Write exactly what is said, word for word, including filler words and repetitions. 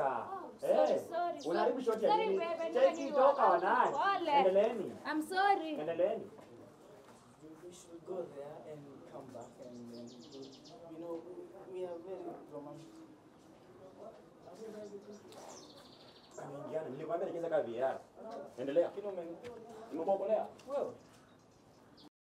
toka. Sorry, sorry. Unaharibu shoti ya Sorry, nini? babe. Cheki toka wanaye. Endeleeni. I'm sorry. Endeleeni. We should go there and come back and, and you know, we are very romantic. Ameingiana. Nilikwambia nikiza kama V R. Endelea. Nimekuokolea. Wewe.